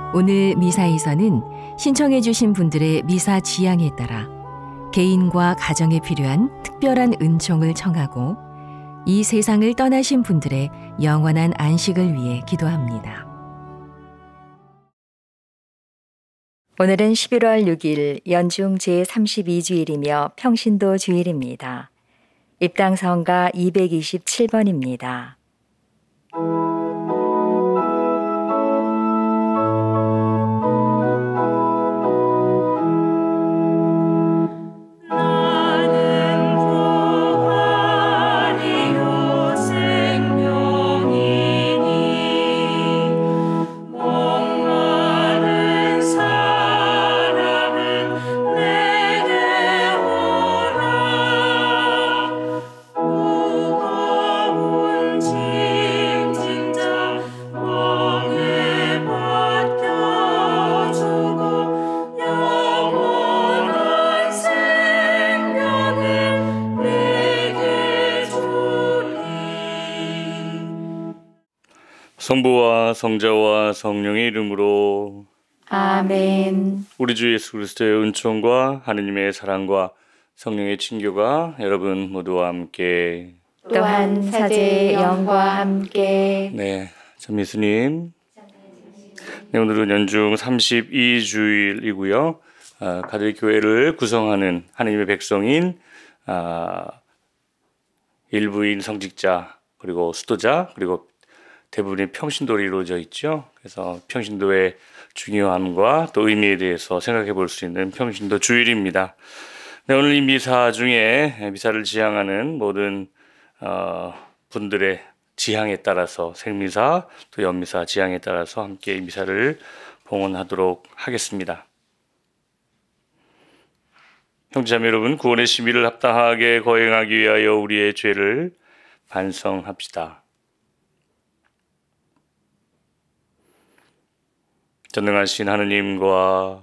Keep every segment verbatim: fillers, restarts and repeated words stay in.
오늘 미사에서는 신청해 주신 분들의 미사 지향에 따라 개인과 가정에 필요한 특별한 은총을 청하고 이 세상을 떠나신 분들의 영원한 안식을 위해 기도합니다. 오늘은 십일월 육일 연중 제삼십이 주일이며 평신도 주일입니다. 입당성가 이백이십칠 번입니다. 성부와 성자와 성령의 이름으로 아멘. 우리 주 예수 그리스도의 은총과 하느님의 사랑과 성령의 친교가 여러분 모두와 함께 또한 사제의 영과 함께 네, 전미수님 네, 오늘은 연중 삼십이 주일이고요. 아, 가톨릭 교회를 구성하는 하느님의 백성인 아, 일부인 성직자 그리고 수도자 그리고 대부분의 평신도로 이루어져 있죠. 그래서 평신도의 중요함과 또 의미에 대해서 생각해 볼 수 있는 평신도 주일입니다. 네, 오늘 이 미사 중에 미사를 지향하는 모든 어, 분들의 지향에 따라서 생미사 또 연미사 지향에 따라서 함께 이 미사를 봉헌하도록 하겠습니다. 형제자매 여러분, 구원의 시미를 합당하게 거행하기 위하여 우리의 죄를 반성합시다. 전능하신 하느님과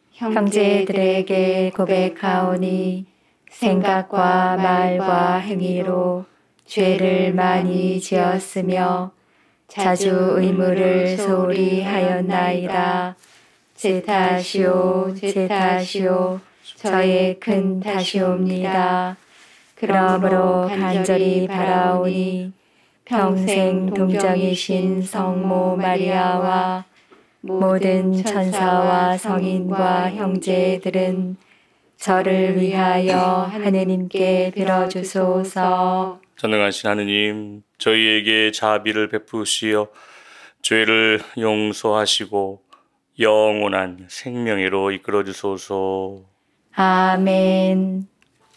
형제들에게 고백하오니 생각과 말과 행위로 죄를 많이 지었으며 자주 의무를 소홀히 하였나이다. 제 탓이오 제 탓이오 저의 큰 탓이옵니다. 그러므로 간절히 바라오니 평생 동정이신 성모 마리아와 모든 천사와 성인과 형제들은 저를 위하여 하느님께 빌어주소서. 전능하신 하느님, 저희에게 자비를 베푸시어 죄를 용서하시고 영원한 생명으로 이끌어주소서. 아멘.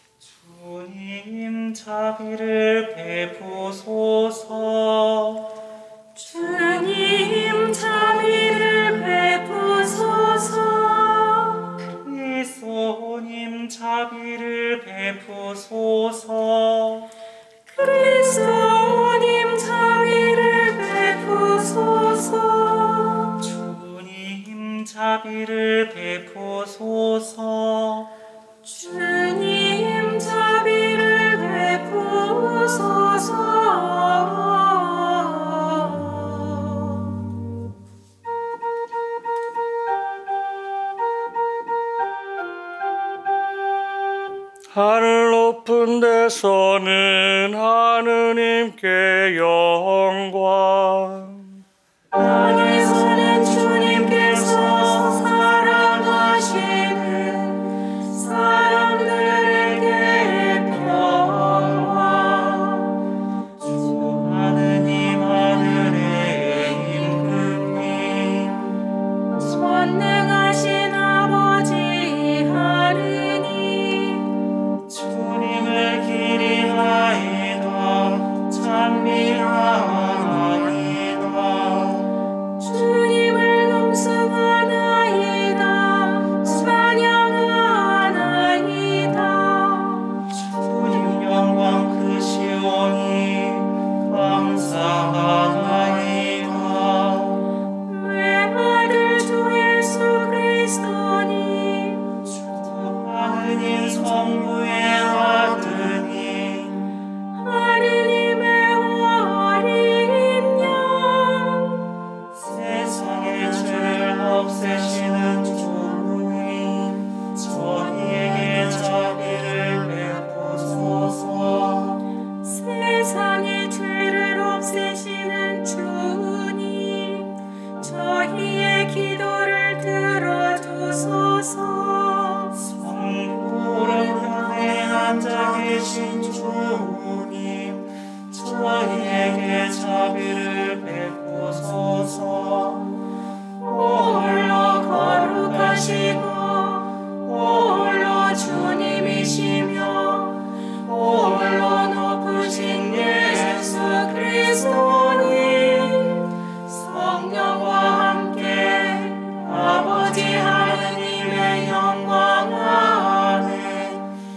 주님 자비를 베푸소서. 주님 자비를 베푸소서. 그리스도님 자비를 베푸소서. 그리스도님 자비를 베푸소서. 주님 자비를 베푸소서. 주님 자비를 베푸소서. 하늘 높은 데서는 하느님께 영광, 땅에서는 주님께서 사랑하시는 사람들에게 평화. 주 하느님 하늘에 임금님 전능하신 아버지 하느님 주님을 기리하이다 찬미하나이다. 세상의 죄를 없애시는 주님, 저희의 기도를 들어주소서. 성부른하에 앉아 계신 주님, 저희에게 자비를 베푸소서. 홀로 거룩하시고 홀로 주님이시며 홀로 높으신 예수 그리스도님, 성령과 함께 아버지 하느님의 영광 안에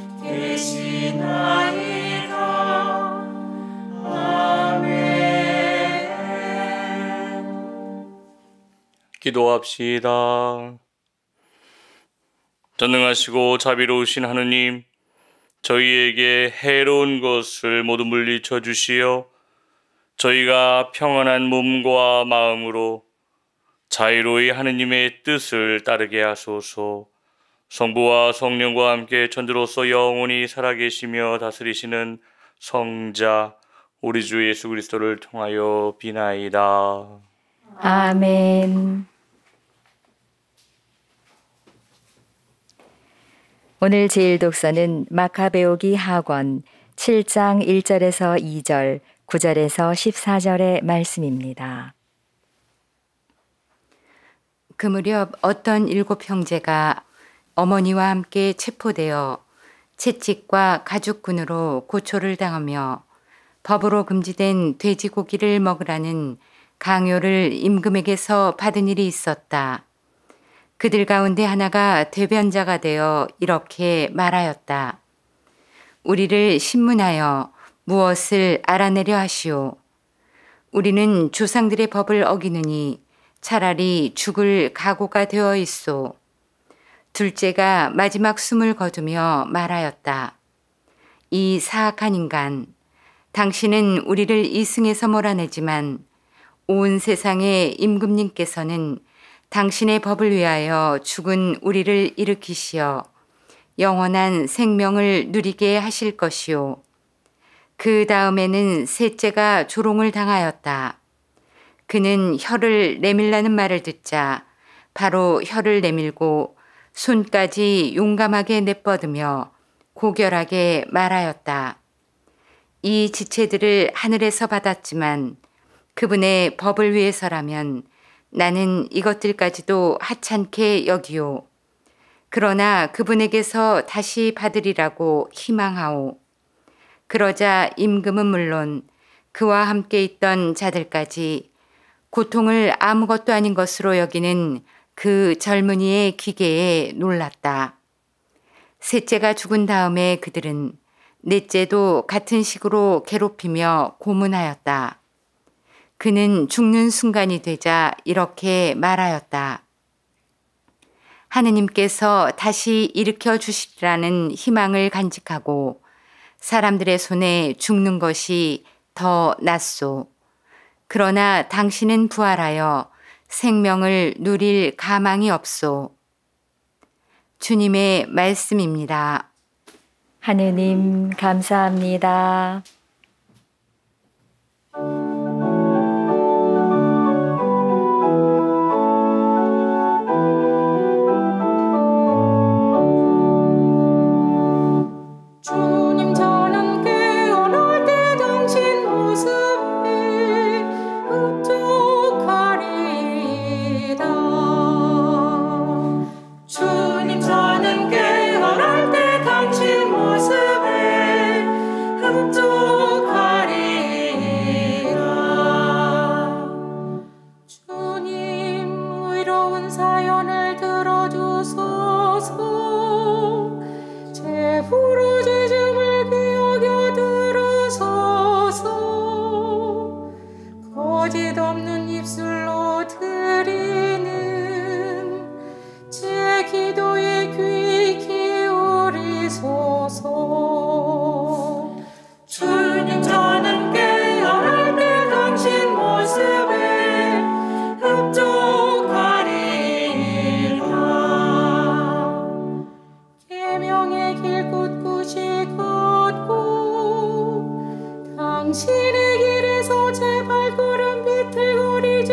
계시나이다. 아멘. 기도합시다. 전능하시고 자비로우신 하느님, 저희에게 해로운 것을 모두 물리쳐 주시어 저희가 평안한 몸과 마음으로 자유로이 하느님의 뜻을 따르게 하소서. 성부와 성령과 함께 천주로서 영원히 살아계시며 다스리시는 성자 우리 주 예수 그리스도를 통하여 비나이다. 아멘. 오늘 제일 독서는 마카베오기 하권 칠 장 일 절에서 이 절, 구 절에서 십사 절의 말씀입니다. 그 무렵 어떤 일곱 형제가 어머니와 함께 체포되어 채찍과 가죽군으로 고초를 당하며 법으로 금지된 돼지고기를 먹으라는 강요를 임금에게서 받은 일이 있었다. 그들 가운데 하나가 대변자가 되어 이렇게 말하였다. 우리를 신문하여 무엇을 알아내려 하시오. 우리는 조상들의 법을 어기느니 차라리 죽을 각오가 되어 있소. 둘째가 마지막 숨을 거두며 말하였다. 이 사악한 인간, 당신은 우리를 이승에서 몰아내지만 온 세상의 임금님께서는 당신의 법을 위하여 죽은 우리를 일으키시어 영원한 생명을 누리게 하실 것이요. 그 다음에는 셋째가 조롱을 당하였다. 그는 혀를 내밀라는 말을 듣자 바로 혀를 내밀고 손까지 용감하게 내뻗으며 고결하게 말하였다. 이 지체들을 하늘에서 받았지만 그분의 법을 위해서라면 나는 이것들까지도 하찮게 여기오. 그러나 그분에게서 다시 받으리라고 희망하오. 그러자 임금은 물론 그와 함께 있던 자들까지 고통을 아무것도 아닌 것으로 여기는 그 젊은이의 기계에 놀랐다. 셋째가 죽은 다음에 그들은 넷째도 같은 식으로 괴롭히며 고문하였다. 그는 죽는 순간이 되자 이렇게 말하였다. 하느님께서 다시 일으켜 주시리라는 희망을 간직하고 사람들의 손에 죽는 것이 더 낫소. 그러나 당신은 부활하여 생명을 누릴 가망이 없소. 주님의 말씀입니다. 하느님 감사합니다. 주님 저는 깨어날 때 당신 모습에 흡족하리이다. 주님 저는 깨어날 때 당신 모습에 흡족하리이다. 주님 의로운 사연을 들어주소서. 제 부르짖음을 기억여 들으소서. 거짓 없는 입술로 드리는 제 기도에 귀 기울이소서. 주님 저는 깨어날 때 당신 모습에 흡족하리이다. 계명의 길 꿋꿋이 걷고 당신 당신의 길에서 제 발걸음 비틀거리지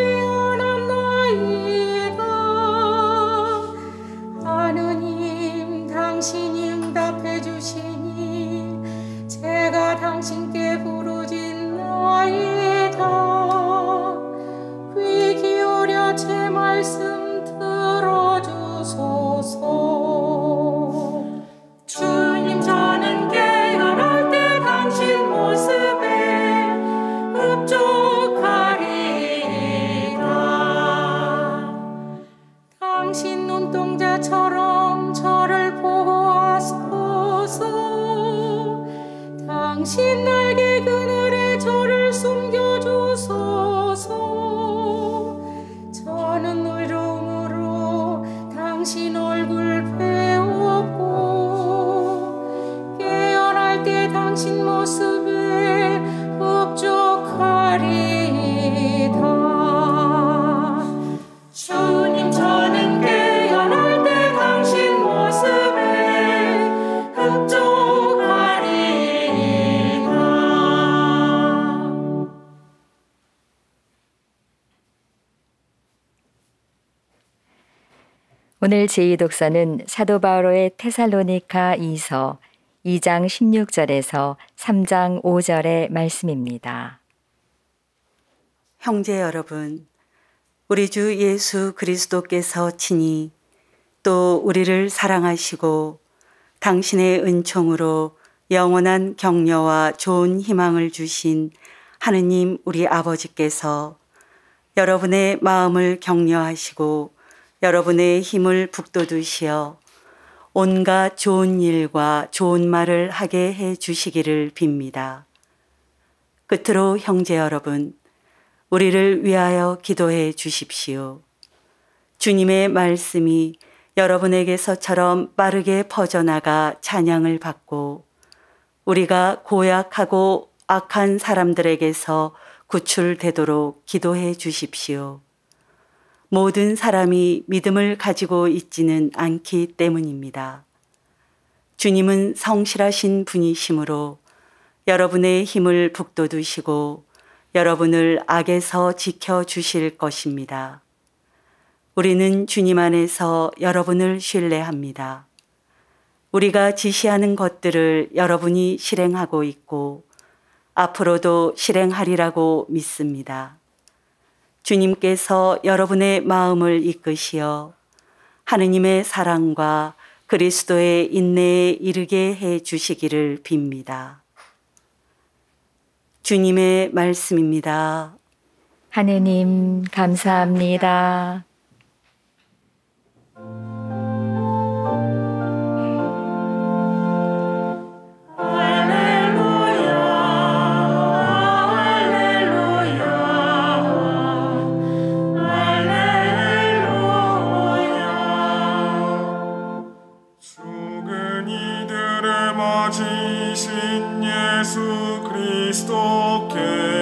않았나이다. 하느님, 당신이 응답해 주시니 제가 당신께 부르짖나이다. 귀 기울여 제 말씀 들어주소서. 주님, 저는 깨어날 때 당신 모습에 흡족하리이다. 당신 눈동자처럼 저를 보호하소서. 당신 날개 그늘에 저를 숨겨주소서. 저는 의로움으로 당신 얼굴 배웠고 깨어날 때 당신 모습에 흡족하리이다. 주님, 저는 깨어날 때 당신 모습에 흡족하리이다. 오늘 제이 독서는 사도 바울의 테살로니가 이서 이 장 십육 절에서 삼 장 오 절의 말씀입니다. 형제 여러분, 우리 주 예수 그리스도께서 친히 또 우리를 사랑하시고 당신의 은총으로 영원한 격려와 좋은 희망을 주신 하느님 우리 아버지께서 여러분의 마음을 격려하시고 여러분의 힘을 북돋우시어 온갖 좋은 일과 좋은 말을 하게 해 주시기를 빕니다. 끝으로 형제 여러분, 우리를 위하여 기도해 주십시오. 주님의 말씀이 여러분에게서처럼 빠르게 퍼져나가 찬양을 받고 우리가 고약하고 악한 사람들에게서 구출되도록 기도해 주십시오. 모든 사람이 믿음을 가지고 있지는 않기 때문입니다. 주님은 성실하신 분이시므로 여러분의 힘을 북돋우시고 여러분을 악에서 지켜주실 것입니다. 우리는 주님 안에서 여러분을 신뢰합니다. 우리가 지시하는 것들을 여러분이 실행하고 있고 앞으로도 실행하리라고 믿습니다. 주님께서 여러분의 마음을 이끄시어 하느님의 사랑과 그리스도의 인내에 이르게 해 주시기를 빕니다. 주님의 말씀입니다. 하느님 감사합니다. 맞으신 예수 그리스도께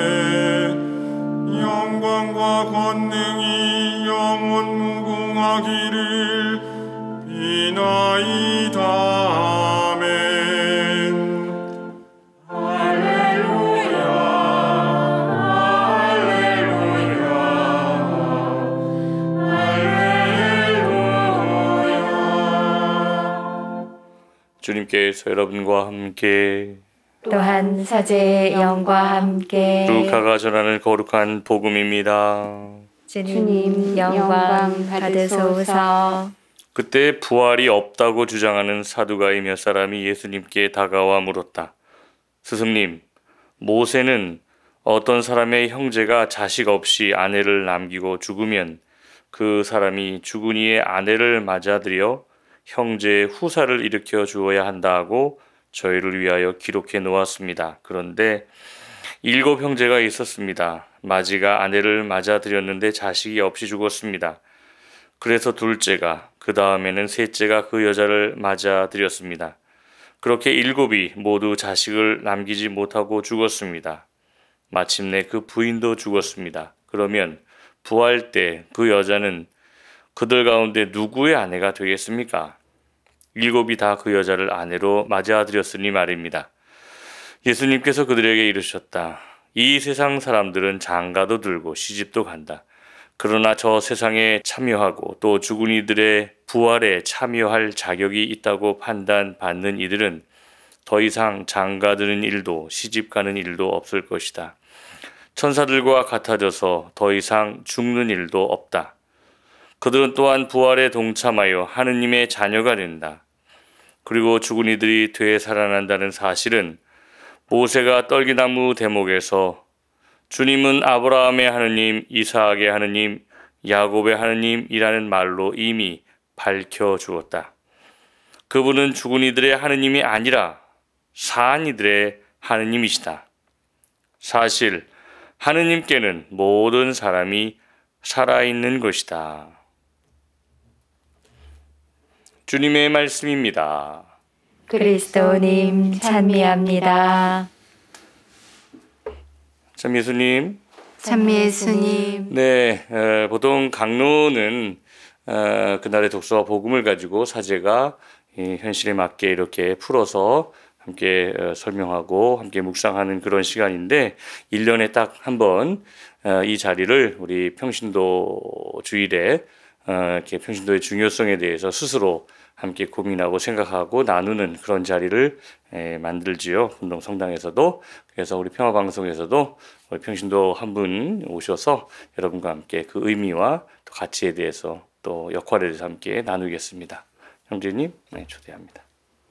영광과 권능이 영원 무궁하기를 비나이다. 아멘. 할렐루야, 할렐루야, 할렐루야. 주님께서 여러분과 함께 또한 사제의 영과 함께 루카가 전하는 거룩한 복음입니다. 주님 영광 받으소서. 그때 부활이 없다고 주장하는 사두가이 몇 사람이 예수님께 다가와 물었다. 스승님, 모세는 어떤 사람의 형제가 자식 없이 아내를 남기고 죽으면 그 사람이 죽은 이의 아내를 맞아들여 형제의 후사를 일으켜 주어야 한다고 저희를 위하여 기록해 놓았습니다. 그런데 일곱 형제가 있었습니다. 마지가 아내를 맞아들였는데 자식이 없이 죽었습니다. 그래서 둘째가, 그 다음에는 셋째가 그 여자를 맞아들였습니다. 그렇게 일곱이 모두 자식을 남기지 못하고 죽었습니다. 마침내 그 부인도 죽었습니다. 그러면 부활 때 그 여자는 그들 가운데 누구의 아내가 되겠습니까? 일곱이 다 그 여자를 아내로 맞아들였으니 말입니다. 예수님께서 그들에게 이르셨다. 이 세상 사람들은 장가도 들고 시집도 간다. 그러나 저 세상에 참여하고 또 죽은 이들의 부활에 참여할 자격이 있다고 판단받는 이들은 더 이상 장가드는 일도 시집 가는 일도 없을 것이다. 천사들과 같아져서 더 이상 죽는 일도 없다. 그들은 또한 부활에 동참하여 하느님의 자녀가 된다. 그리고 죽은 이들이 되살아난다는 사실은 모세가 떨기나무 대목에서 주님은 아브라함의 하느님, 이삭의 하느님, 야곱의 하느님이라는 말로 이미 밝혀주었다. 그분은 죽은 이들의 하느님이 아니라 산 이들의 하느님이시다. 사실 하느님께는 모든 사람이 살아있는 것이다. 주님의 말씀입니다. 그리스도님 찬미합니다. 참 예수님. 찬미 예수님. 네, 어, 보통 강론은 어, 그날의 독서와 복음을 가지고 사제가 이 현실에 맞게 이렇게 풀어서 함께 어, 설명하고 함께 묵상하는 그런 시간인데 일 년에 딱 한 번 어, 이 자리를 우리 평신도 주일에 어, 이렇게 평신도의 중요성에 대해서 스스로 함께 고민하고 생각하고 나누는 그런 자리를 에, 만들지요. 분동 성당에서도. 그래서 우리 평화방송에서도 우리 평신도 한 분 오셔서 여러분과 함께 그 의미와 또 가치에 대해서 또 역할에 대해서 함께 나누겠습니다. 형제님, 네, 초대합니다.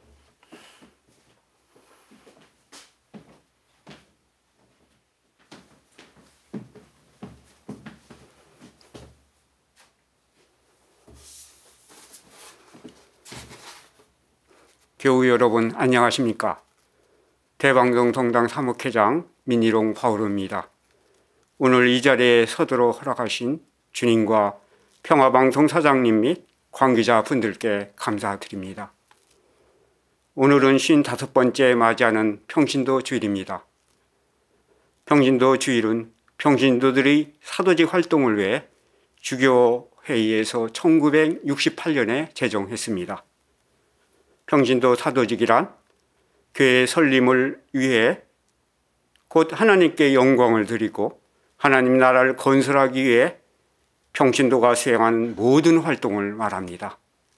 교우 여러분 안녕하십니까? 대방동 성당 사목회장 민희롱 바오르입니다. 오늘 이 자리에 서도록 허락하신 주님과 평화방송 사장님 및 관계자 분들께 감사드립니다. 오늘은 쉰다섯 번째 맞이하는 평신도 주일입니다. 평신도 주일은 평신도들의 사도직 활동을 위해 주교회의에서 천구백육십팔 년에 제정했습니다. 평신도 사도직이란 교회 설립을 위해 곧 하나님께 영광을 드리고 하나님 나라를 건설하기 위해 평신도가 수행하는 모든 활동을 말합니다.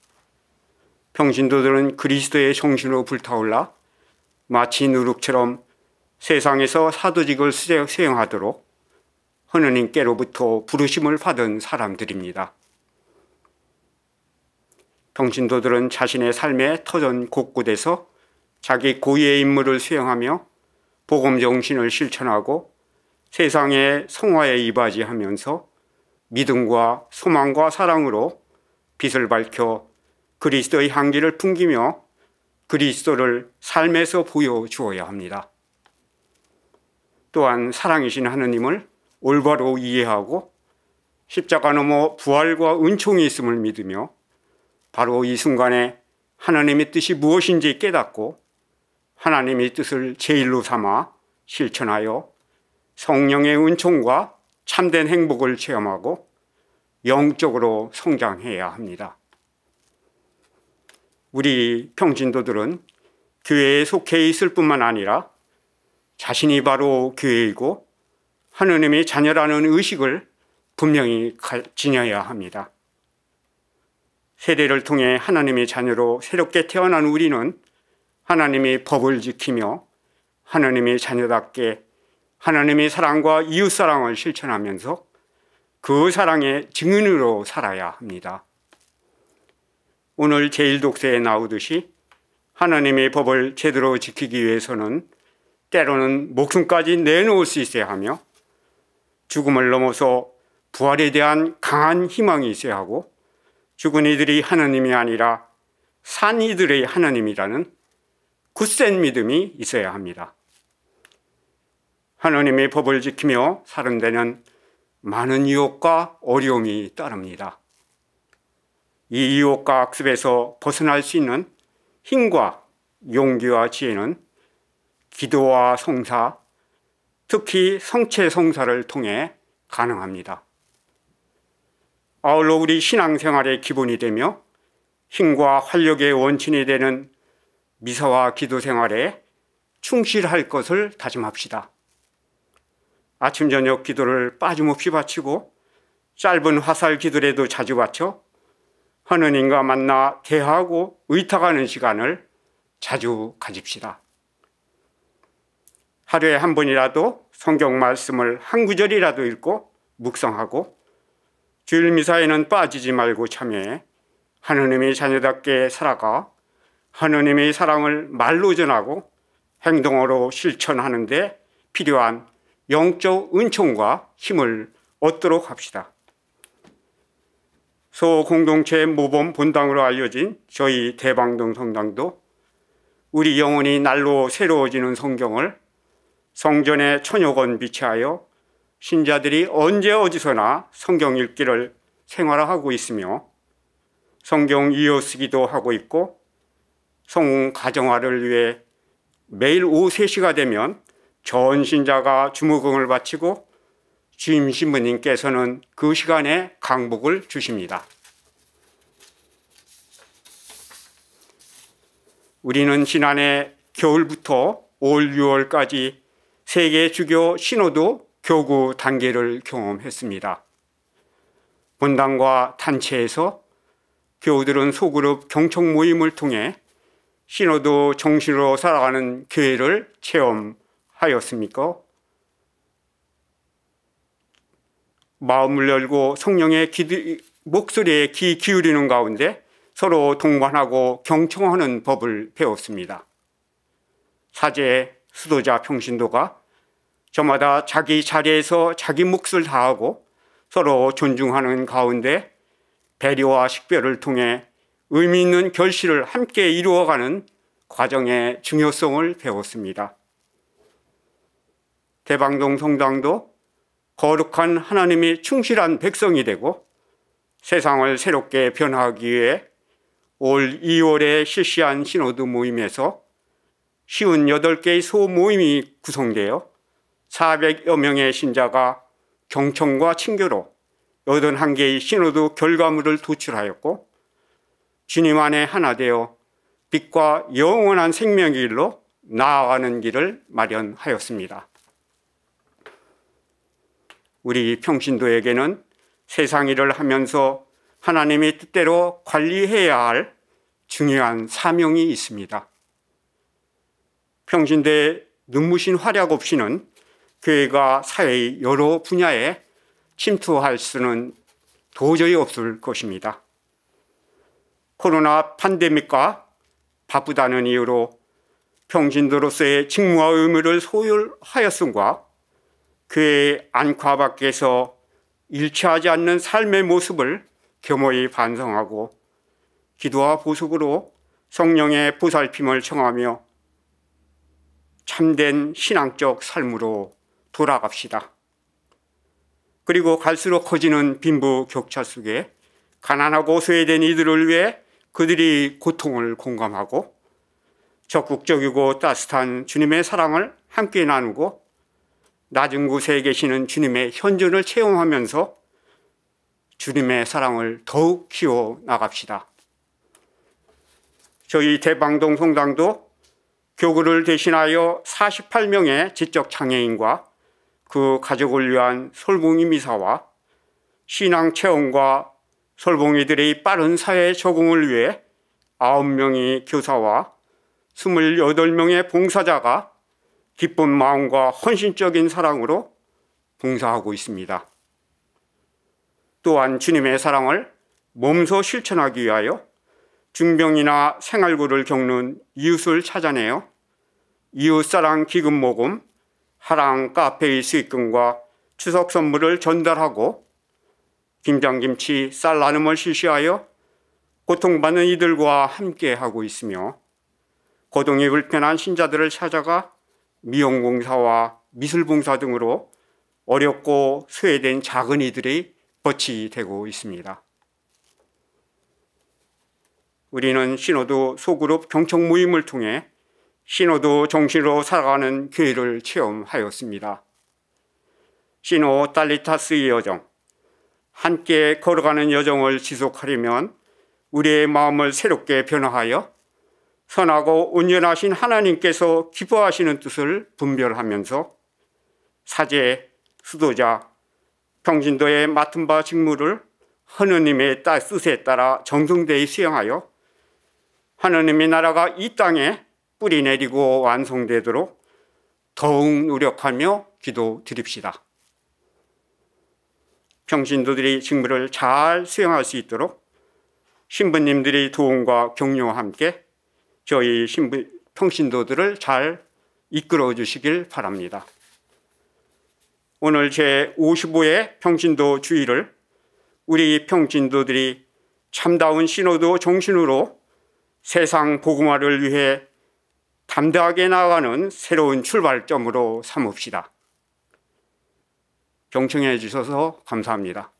평신도들은 그리스도의 정신으로 불타올라 마치 누룩처럼 세상에서 사도직을 수행하도록 하느님께로부터 부르심을 받은 사람들입니다. 평신도들은 자신의 삶의 터전 곳곳에서 자기 고유의 임무를 수행하며 복음 정신을 실천하고 세상의 성화에 이바지하면서 믿음과 소망과 사랑으로 빛을 밝혀 그리스도의 향기를 풍기며 그리스도를 삶에서 보여주어야 합니다. 또한 사랑이신 하느님을 올바로 이해하고 십자가 너머 부활과 은총이 있음을 믿으며 바로 이 순간에 하나님의 뜻이 무엇인지 깨닫고 하나님의 뜻을 제일로 삼아 실천하여 성령의 은총과 참된 행복을 체험하고 영적으로 성장해야 합니다. 우리 평신도들은 교회에 속해 있을 뿐만 아니라 자신이 바로 교회이고 하느님의 자녀라는 의식을 분명히 지녀야 합니다. 세례를 통해 하나님의 자녀로 새롭게 태어난 우리는 하나님의 법을 지키며 하나님의 자녀답게 하나님의 사랑과 이웃사랑을 실천하면서 그 사랑의 증인으로 살아야 합니다. 오늘 제일 독서에 나오듯이 하나님의 법을 제대로 지키기 위해서는 때로는 목숨까지 내놓을 수 있어야 하며 죽음을 넘어서 부활에 대한 강한 희망이 있어야 하고 죽은 이들이 하나님이 아니라 산 이들의 하나님이라는 굳센 믿음이 있어야 합니다. 하나님의 법을 지키며 사는 데는 많은 유혹과 어려움이 따릅니다. 이 유혹과 악습에서 벗어날 수 있는 힘과 용기와 지혜는 기도와 성사, 특히 성체 성사를 통해 가능합니다. 아울러 우리 신앙생활의 기본이 되며 힘과 활력의 원천이 되는 미사와 기도 생활에 충실할 것을 다짐합시다. 아침 저녁 기도를 빠짐없이 바치고 짧은 화살 기도라도 자주 바쳐 하느님과 만나 대화하고 의탁하는 시간을 자주 가집시다. 하루에 한 번이라도 성경 말씀을 한 구절이라도 읽고 묵상하고 주일 미사에는 빠지지 말고 참여해 하느님의 자녀답게 살아가 하느님의 사랑을 말로 전하고 행동으로 실천하는 데 필요한 영적 은총과 힘을 얻도록 합시다. 소공동체 모범 본당으로 알려진 저희 대방동 성당도 우리 영혼이 날로 새로워지는 성경을 성전에 천여 권 비치하여 신자들이 언제 어디서나 성경 읽기를 생활화하고 있으며 성경 이어쓰기도 하고 있고 성공 가정화를 위해 매일 오후 세 시가 되면 전 신자가 주무금을 바치고 주임 신부님께서는 그 시간에 강복을 주십니다. 우리는 지난해 겨울부터 올 유월까지 세계 주교 신호도 교구 단계를 경험했습니다. 본당과 단체에서 교우들은 소그룹 경청 모임을 통해 신호도 정신으로 살아가는 교회를 체험하였습니까? 마음을 열고 성령의 기도, 목소리에 귀 기울이는 가운데 서로 동반하고 경청하는 법을 배웠습니다. 사제, 수도자, 평신도가 저마다 자기 자리에서 자기 몫을 다하고 서로 존중하는 가운데 배려와 식별을 통해 의미 있는 결실을 함께 이루어가는 과정의 중요성을 배웠습니다. 대방동 성당도 거룩한 하나님이 충실한 백성이 되고 세상을 새롭게 변화하기 위해 올 이월에 실시한 시노드 모임에서 오십팔 개의 소모임이 구성되어 사백여 명의 신자가 경청과 친교로 팔십일 개의 시노드 결과물을 도출하였고 주님 안에 하나 되어 빛과 영원한 생명의 길로 나아가는 길을 마련하였습니다. 우리 평신도에게는 세상 일을 하면서 하나님의 뜻대로 관리해야 할 중요한 사명이 있습니다. 평신도의 눈부신 활약 없이는 교회가 사회의 여러 분야에 침투할 수는 도저히 없을 것입니다. 코로나 팬데믹과 바쁘다는 이유로 평신도로서의 직무와 의무를 소홀하였음과 교회의 안과 밖에서 일치하지 않는 삶의 모습을 겸허히 반성하고 기도와 보석으로 성령의 보살핌을 청하며 참된 신앙적 삶으로 돌아갑시다. 그리고 갈수록 커지는 빈부격차 속에 가난하고 소외된 이들을 위해 그들이 고통을 공감하고 적극적이고 따뜻한 주님의 사랑을 함께 나누고 낮은 곳에 계시는 주님의 현존을 체험하면서 주님의 사랑을 더욱 키워 나갑시다. 저희 대방동 성당도 교구를 대신하여 사십팔 명의 지적 장애인과 그 가족을 위한 솔봉이 미사와 신앙 체험과 솔봉이들의 빠른 사회 적응을 위해 아홉 명의 교사와 스물여덟 명의 봉사자가 기쁜 마음과 헌신적인 사랑으로 봉사하고 있습니다. 또한 주님의 사랑을 몸소 실천하기 위하여 중병이나 생활고를 겪는 이웃을 찾아내어 이웃사랑 기금 모금, 하랑 카페의 수익금과 추석 선물을 전달하고 김장김치, 쌀 나눔을 실시하여 고통받는 이들과 함께하고 있으며 거동이 불편한 신자들을 찾아가 미용봉사와 미술봉사 등으로 어렵고 소외된 작은 이들의 덫이 되고 있습니다. 우리는 시노도 소그룹 경청 모임을 통해 시노도 정신으로 살아가는 교회를 체험하였습니다. 시노 딸리타스의 여정, 함께 걸어가는 여정을 지속하려면 우리의 마음을 새롭게 변화하여 선하고 온전하신 하나님께서 기뻐하시는 뜻을 분별하면서 사제, 수도자, 평신도의 맡은 바 직무를 하느님의 뜻에 따라 정성되이 수행하여 하느님의 나라가 이 땅에 뿌리 내리고 완성되도록 더욱 노력하며 기도드립시다. 평신도들이 직무를 잘 수행할 수 있도록 신부님들의 도움과 격려와 함께 저희 신부, 평신도들을 잘 이끌어 주시길 바랍니다. 오늘 제오십오 회 평신도 주일을 우리 평신도들이 참다운 신호도 정신으로 세상 복음화를 위해 담대하게 나아가는 새로운 출발점으로 삼읍시다. 경청해 주셔서 감사합니다.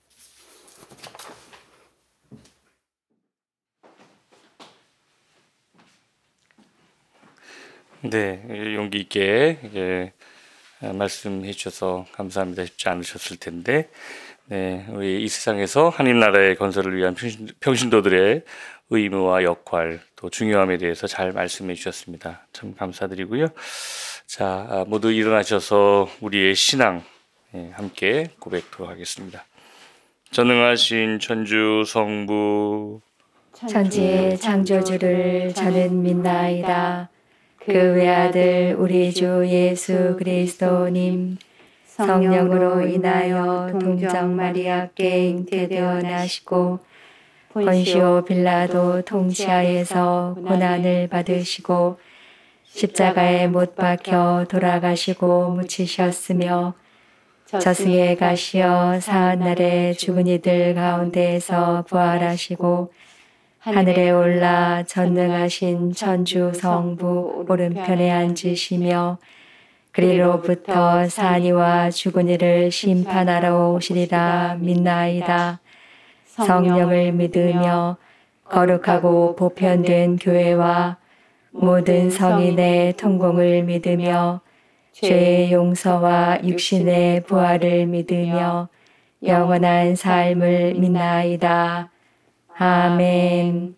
네, 용기 있게 예, 말씀해 주셔서 감사합니다. 쉽지 않으셨을 텐데, 네, 우리 이 세상에서 하나님 나라의 건설을 위한 평신, 평신도들의 의무와 역할, 또 중요함에 대해서 잘 말씀해 주셨습니다. 참 감사드리고요. 자, 모두 일어나셔서 우리의 신앙 예, 함께 고백토록 하겠습니다. 전능하신 천주 성부 천지의 창조주를 저는 믿나이다. 그 외아들 우리 주 예수 그리스도님 성령으로 인하여 동정 마리아께 잉태되어 나시고 본시오 빌라도 통치하에서 고난을 받으시고 십자가에 못 박혀 돌아가시고 묻히셨으며 저승에 가시어 사흔날에 죽은 이들 가운데에서 부활하시고 하늘에 올라 전능하신 천주 성부 오른편에 앉으시며 그리로부터 사니와 죽은 이를 심판하러 오시리라 믿나이다. 성령을 믿으며 거룩하고 보편된 교회와 모든 성인의 통공을 믿으며 죄의 용서와 육신의 부활을 믿으며 영원한 삶을 믿나이다. 아멘.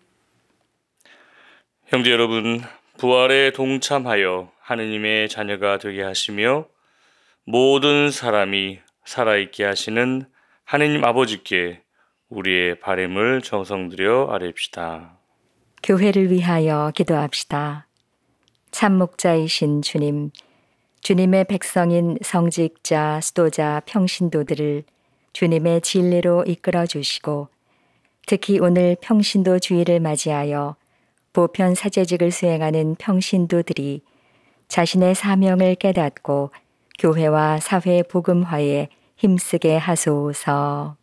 형제 여러분, 부활에 동참하여 하느님의 자녀가 되게 하시며 모든 사람이 살아있게 하시는 하느님 아버지께 우리의 바램을 정성들여 아뢰읍시다. 교회를 위하여 기도합시다. 참목자이신 주님, 주님의 백성인 성직자, 수도자, 평신도들을 주님의 진리로 이끌어 주시고 특히 오늘 평신도 주일을 맞이하여 보편 사제직을 수행하는 평신도들이 자신의 사명을 깨닫고 교회와 사회 복음화에 힘쓰게 하소서.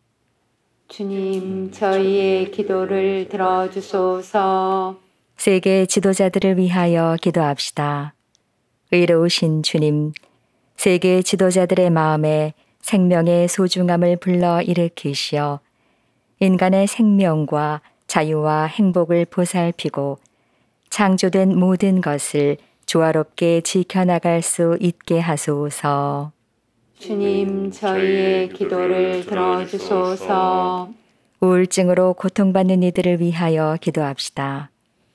주님, 저희의 기도를 들어주소서. 세계 지도자들을 위하여 기도합시다. 의로우신 주님, 세계 지도자들의 마음에 생명의 소중함을 불러 일으키시어 인간의 생명과 자유와 행복을 보살피고 창조된 모든 것을 조화롭게 지켜나갈 수 있게 하소서. 주님, 저희의 기도를 들어주소서. 우울증으로 고통받는 이들을 위하여 기도합시다.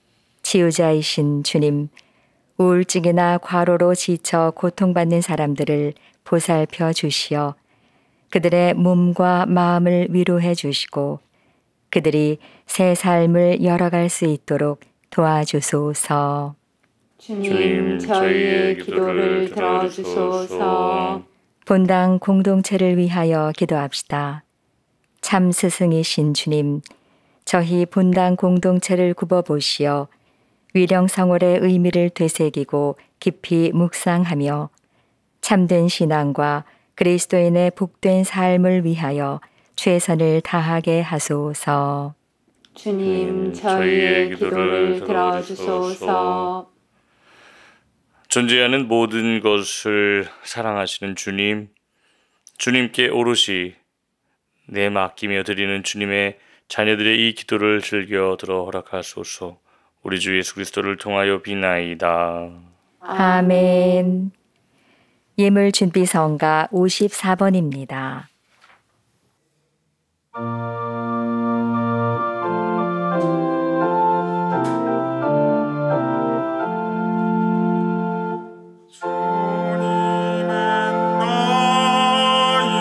치유자이신 주님, 우울증이나 과로로 지쳐 고통받는 사람들을 보살펴 주시어 그들의 몸과 마음을 위로해 주시고 그들이 새 삶을 열어갈 수 있도록 도와주소서. 주님, 저희의 기도를 들어주소서. 본당 공동체를 위하여 기도합시다. 참 스승이신 주님, 저희 본당 공동체를 굽어보시어 위령성월의 의미를 되새기고 깊이 묵상하며 참된 신앙과 그리스도인의 복된 삶을 위하여 최선을 다하게 하소서. 주님, 저희의 기도를 들어주소서. 존재하는 모든 것을 사랑하시는 주님, 주님께 오롯이 내 맡기며 드리는 주님의 자녀들의 이 기도를 즐겨 들어 허락하소서. 우리 주 예수 그리스도를 통하여 비나이다. 아멘. 예물 준비 성가 오십사 번입니다. 주님은 나의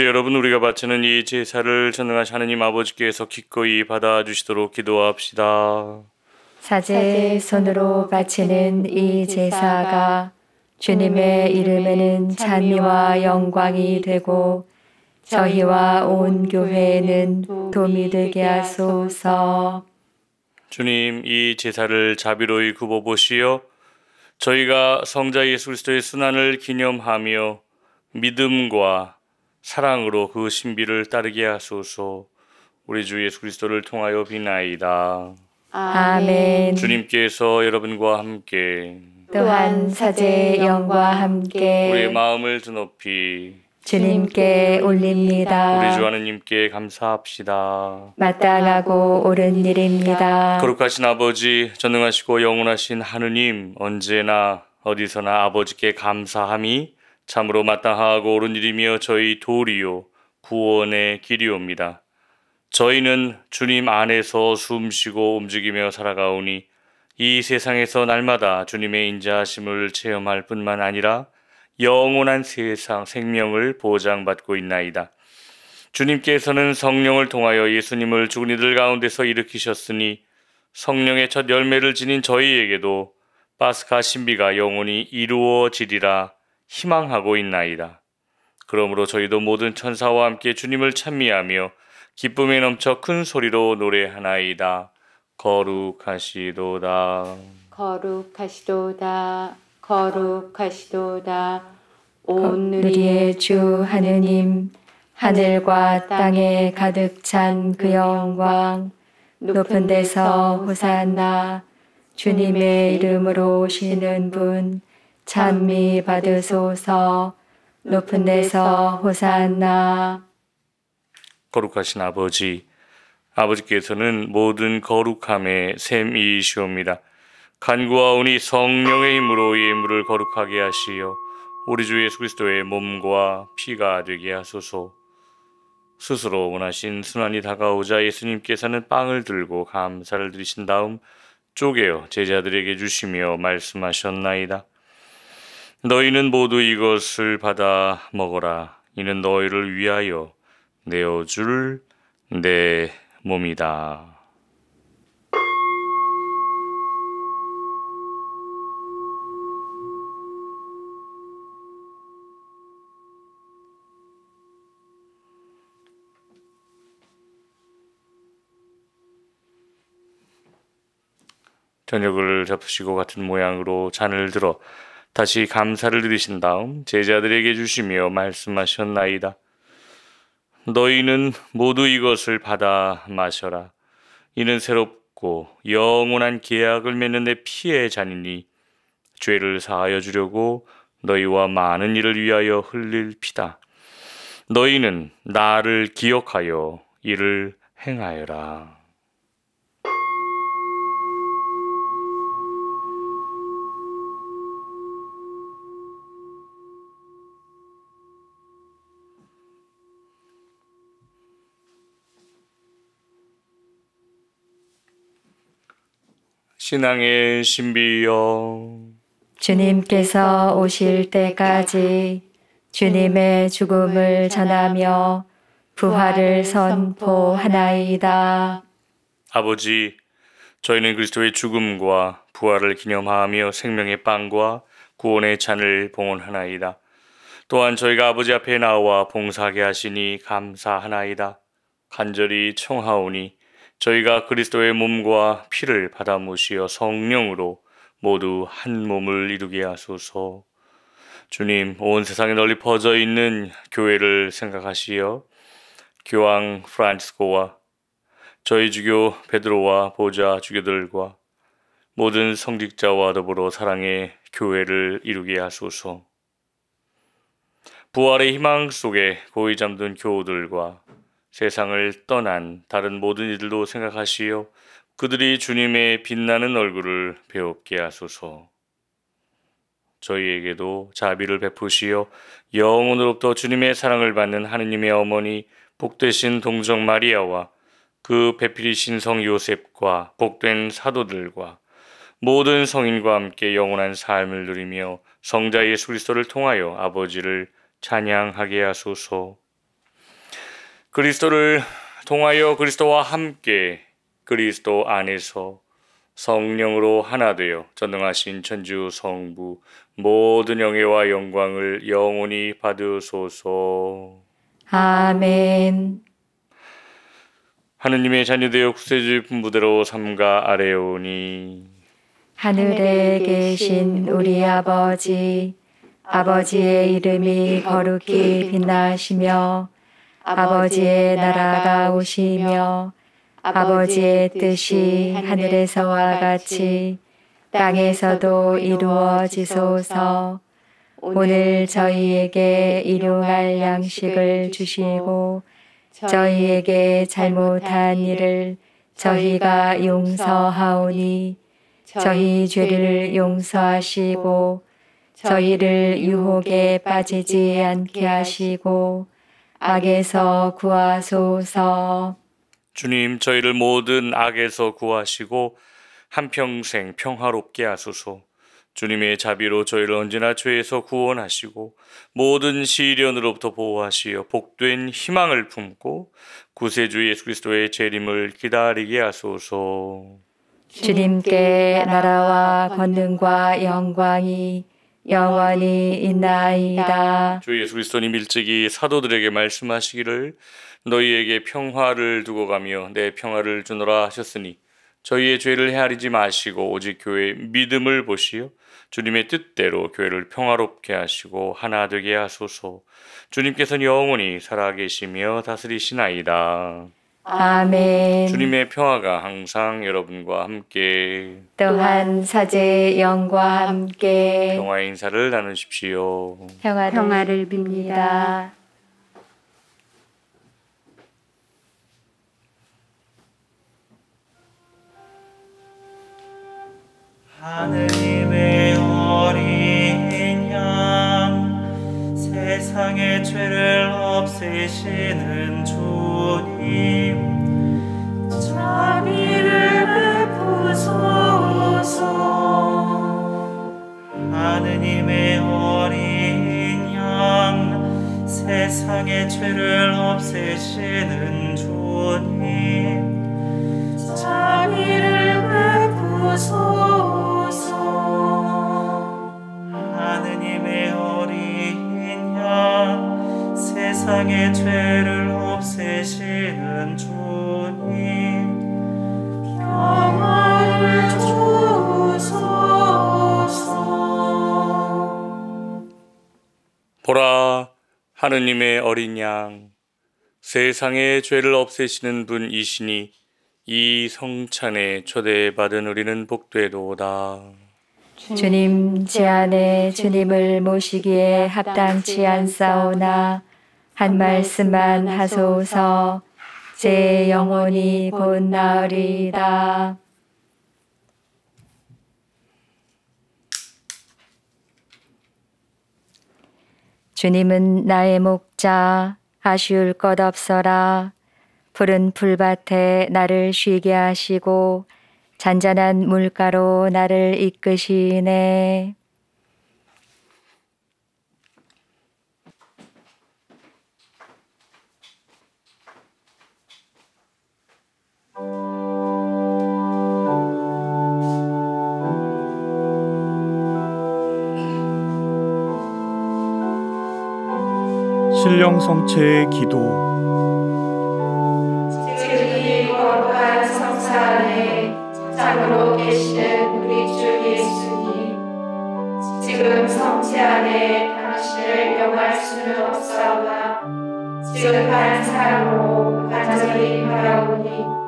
이제 여러분 우리가 바치는 이 제사를 전능하신 하느님 아버지께서 기꺼이 받아주시도록 기도합시다. 사제 손으로 바치는 이 제사가 주님의 이름에는 찬미와 영광이 되고 저희와 온 교회에는 도움이 되게 하소서. 주님, 이 제사를 자비로이 굽어보시어 저희가 성자 예수 그리스도의 순환을 기념하며 믿음과 사랑으로 그 신비를 따르게 하소서. 우리 주 예수 그리스도를 통하여 비나이다. 아멘. 주님께서 여러분과 함께 또한 사제의 영과 함께 우리의 마음을 드높이 주님께 올립니다. 우리 주 하느님께 감사합시다. 마땅하고 옳은 일입니다. 거룩하신 아버지, 전능하시고 영원하신 하느님, 언제나 어디서나 아버지께 감사함이 참으로 마땅하고 옳은 일이며 저희 도리요 구원의 길이옵니다. 저희는 주님 안에서 숨쉬고 움직이며 살아가오니 이 세상에서 날마다 주님의 인자하심을 체험할 뿐만 아니라 영원한 세상 생명을 보장받고 있나이다. 주님께서는 성령을 통하여 예수님을 죽은 이들 가운데서 일으키셨으니 성령의 첫 열매를 지닌 저희에게도 파스카 신비가 영원히 이루어지리라 희망하고 있나이다. 그러므로 저희도 모든 천사와 함께 주님을 찬미하며 기쁨에 넘쳐 큰 소리로 노래하나이다. 거룩하시도다. 거룩하시도다. 거룩하시도다. 온 우리의 주 하느님, 하늘과 땅에 가득 찬 그 영광, 높은 데서 호산나, 주님의 이름으로 오시는 분 찬미 받으소서. 높은 데서 호산나. 거룩하신 아버지, 아버지께서는 모든 거룩함의 샘이시옵니다. 간구하오니 성령의 힘으로 이 예물을 거룩하게 하시어 우리 주 예수 그리스도의 몸과 피가 되게 하소서. 스스로 원하신 순환이 다가오자 예수님께서는 빵을 들고 감사를 드리신 다음 쪼개어 제자들에게 주시며 말씀하셨나이다. 너희는 모두 이것을 받아 먹어라. 이는 너희를 위하여 내어줄 내 몸이다. 저녁을 잡수시고 같은 모양으로 잔을 들어 다시 감사를 드리신 다음 제자들에게 주시며 말씀하셨나이다. 너희는 모두 이것을 받아 마셔라. 이는 새롭고 영원한 계약을 맺는 내 피의 잔이니 죄를 사하여 주려고 너희와 많은 이를 위하여 흘릴 피다. 너희는 나를 기억하여 이를 행하여라. 신앙의 신비여, 주님께서 오실 때까지 주님의 죽음을 전하며 부활을 선포하나이다. 아버지, 저희는 그리스도의 죽음과 부활을 기념하며 생명의 빵과 구원의 잔을 봉헌하나이다. 또한 저희가 아버지 앞에 나와 봉사하게 하시니 감사하나이다. 간절히 청하오니 저희가 그리스도의 몸과 피를 받아 모시어 성령으로 모두 한 몸을 이루게 하소서. 주님, 온 세상에 널리 퍼져 있는 교회를 생각하시어 교황 프란치스코와 저희 주교 베드로와 보좌 주교들과 모든 성직자와 더불어 사랑의 교회를 이루게 하소서. 부활의 희망 속에 고이 잠든 교우들과 세상을 떠난 다른 모든 이들도 생각하시어 그들이 주님의 빛나는 얼굴을 배웁게 하소서. 저희에게도 자비를 베푸시어 영원으로부터 주님의 사랑을 받는 하느님의 어머니 복되신 동정 마리아와 그 배필이신 성 요셉과 복된 사도들과 모든 성인과 함께 영원한 삶을 누리며 성자 예수 그리스도를 통하여 아버지를 찬양하게 하소서. 그리스도를 통하여 그리스도와 함께 그리스도 안에서 성령으로 하나 되어 전능하신 천주 성부 모든 영예와 영광을 영원히 받으소서. 아멘. 하느님의 자녀되어 구세주의 분부대로 삼가 아뢰오니 하늘에 계신 우리 아버지, 아버지의 이름이 거룩히 빛나시며 아버지의 나라가 오시며 아버지의 뜻이 하늘에서와 같이 땅에서도 이루어지소서. 오늘 저희에게 일용할 양식을 주시고 저희에게 잘못한 일을 저희가 용서하오니 저희 죄를 용서하시고 저희를 유혹에 빠지지 않게 하시고 악에서 구하소서. 주님, 저희를 모든 악에서 구하시고 한평생 평화롭게 하소서. 주님의 자비로 저희를 언제나 죄에서 구원하시고 모든 시련으로부터 보호하시어 복된 희망을 품고 구세주 예수 그리스도의 재림을 기다리게 하소서. 주님께 나라와 권능과 영광이 영원히 있나이다. 주 예수 그리스도님 일찍이 사도들에게 말씀하시기를 너희에게 평화를 두고 가며 내 평화를 주노라 하셨으니 저희의 죄를 헤아리지 마시고 오직 교회의 믿음을 보시어 주님의 뜻대로 교회를 평화롭게 하시고 하나 되게 하소서. 주님께서는 영원히 살아계시며 다스리시나이다. 아멘. 주님의 평화가 항상 여러분과 함께 또한 사제의 영과 함께 평화의 인사를 나누십시오. 평화를, 평화를 빕니다. 하느님의 어린 양 세상의 죄를 없애시는 주님 자비를 베푸소서. 하느님의 어린 양 세상의 죄를 없애시는 주님 자비를 베푸소서. 하느님의 어린 양 세상의 죄를 없애시는 주님 평화를 주소서. 보라, 하느님의 어린 양 세상의 죄를 없애시는 분이시니 이 성찬에 초대받은 우리는 복되도다. 주님, 제 안에 주님을 모시기에 합당치 않사오나 한 말씀만 하소서. 제 영혼이 곧 나으리이다. 주님은 나의 목자, 아쉬울 것 없어라. 푸른 풀밭에 나를 쉬게 하시고 잔잔한 물가로 나를 이끄시네. 신령 성체의 기도. 이 거룩한 성사 안에 장으로 계시는 우리 주 예수님, 지금 성체 안에 당신을 영할 수는 없사오나 지극한 사랑으로 간절히 바라오니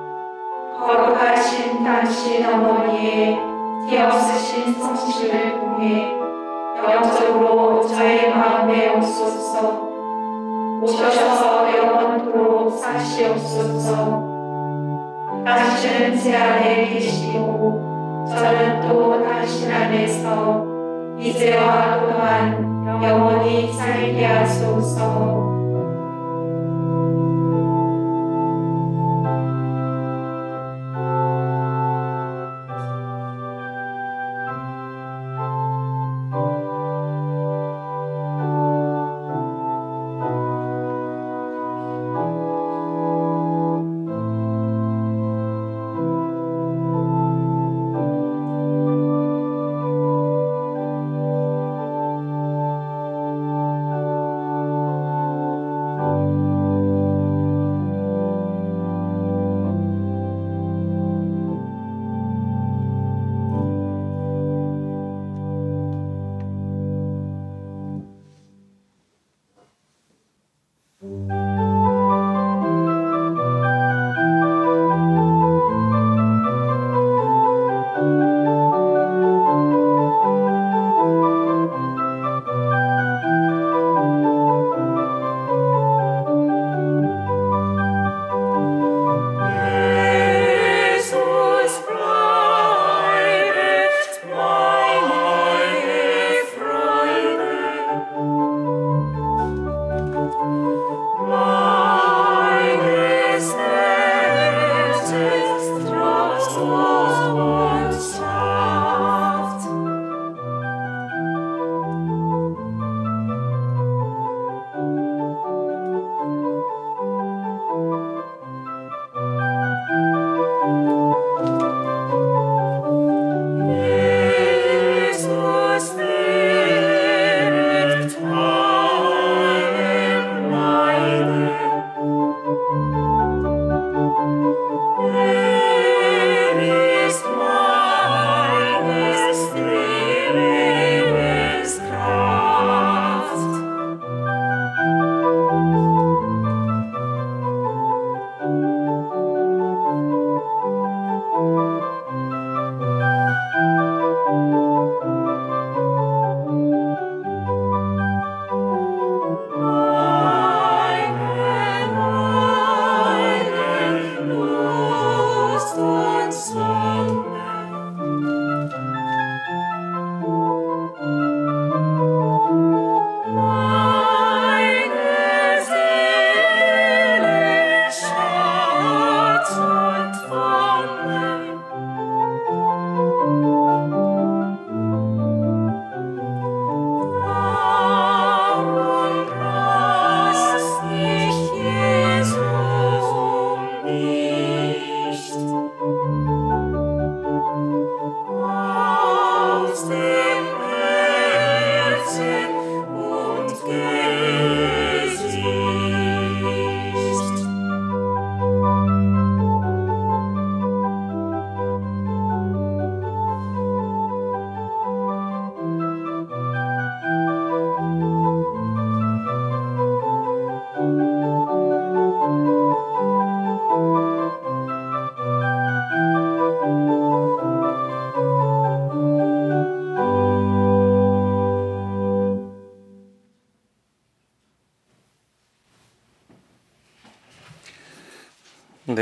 거룩하신 당신 어머니의 뒤없으신 성실을 통해 영적으로 저의 마음에 오소서. 오셔서 영원토록 사시옵소서. 당신은 제 안에 계시고 저는 또 당신 안에서 이제와 또한 영원히 살게 하소서.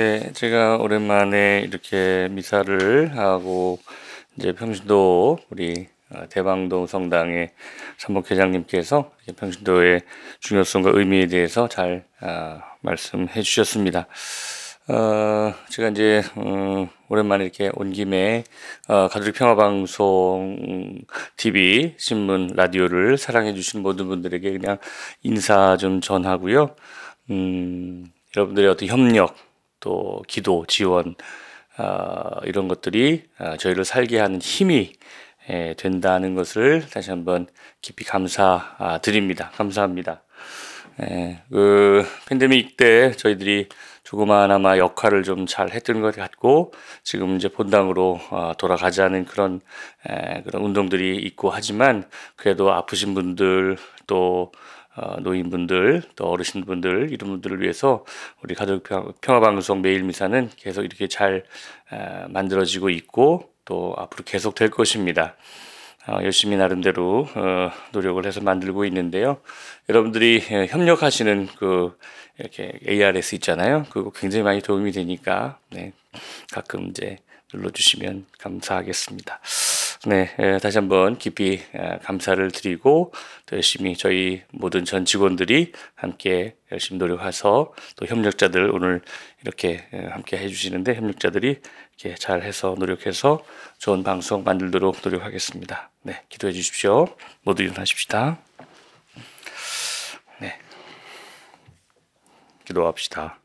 네, 제가 오랜만에 이렇게 미사를 하고 이제 평신도 우리 대방동 성당의 삼목회장님께서 평신도의 중요성과 의미에 대해서 잘 아, 말씀해 주셨습니다. 어, 제가 이제 음, 오랜만에 이렇게 온 김에 어, 가톨릭 평화방송 티비, 신문, 라디오를 사랑해 주신 모든 분들에게 그냥 인사 좀 전하고요. 음, 여러분들의 어떤 협력, 또 기도, 지원 어, 이런 것들이 어, 저희를 살게 하는 힘이 에, 된다는 것을 다시 한번 깊이 감사드립니다. 감사합니다. 에, 그 팬데믹 때 저희들이 조그마나마 역할을 좀 잘 했던 것 같고 지금 이제 본당으로 어, 돌아가자는 그런 에, 그런 운동들이 있고 하지만 그래도 아프신 분들 또 어, 노인분들 또 어르신분들 이런 분들을 위해서 우리 가톨릭 평화방송 매일 미사는 계속 이렇게 잘 에, 만들어지고 있고 또 앞으로 계속 될 것입니다. 어, 열심히 나름대로 어, 노력을 해서 만들고 있는데요. 여러분들이 에, 협력하시는 그 이렇게 에이아르에스 있잖아요. 그거 굉장히 많이 도움이 되니까 네, 가끔 이제 눌러주시면 감사하겠습니다. 네, 에, 다시 한번 깊이 에, 감사를 드리고 또 열심히 저희 모든 전 직원들이 함께 열심히 노력해서 또 협력자들 오늘 이렇게 에, 함께 해주시는데 협력자들이 이렇게 잘해서 노력해서 좋은 방송 만들도록 노력하겠습니다. 네, 기도해 주십시오. 모두 일어나십시다. 네, 기도합시다.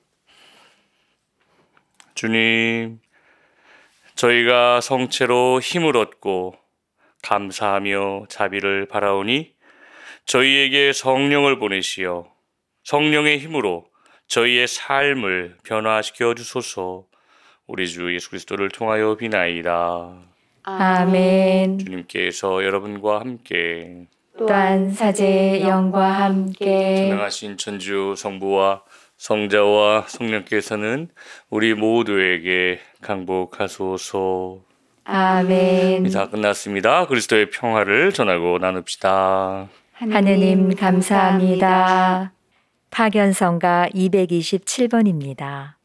주님, 저희가 성체로 힘을 얻고 감사하며 자비를 바라오니 저희에게 성령을 보내시어 성령의 힘으로 저희의 삶을 변화시켜 주소서. 우리 주 예수 그리스도를 통하여 비나이다. 아멘. 주님께서 여러분과 함께 또한 사제의 영과 함께 전능하신 천주 성부와 성자와 성령께서는 우리 모두에게 강복하소서. 아멘. 미사 끝났습니다. 그리스도의 평화를 전하고 나눕시다. 하느님 감사합니다. 파견성가 이백이십칠 번입니다.